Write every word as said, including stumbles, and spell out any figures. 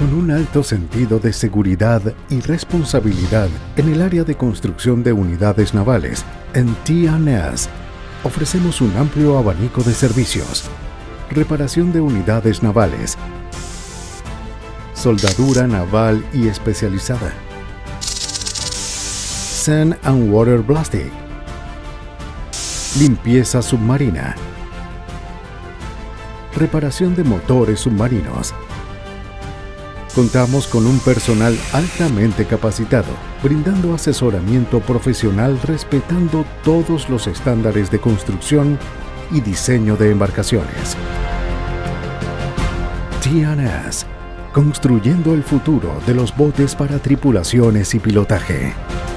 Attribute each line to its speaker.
Speaker 1: Con un alto sentido de seguridad y responsabilidad en el área de construcción de unidades navales, en T and S ofrecemos un amplio abanico de servicios: reparación de unidades navales, soldadura naval y especializada, Sand and Water Blasting, limpieza submarina, reparación de motores submarinos. Contamos con un personal altamente capacitado, brindando asesoramiento profesional respetando todos los estándares de construcción y diseño de embarcaciones. T and S, construyendo el futuro de los botes para tripulaciones y pilotaje.